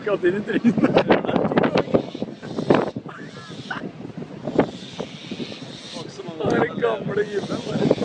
skatt inn i trynet. Det var ikke så mange år. Den gamle gubben bare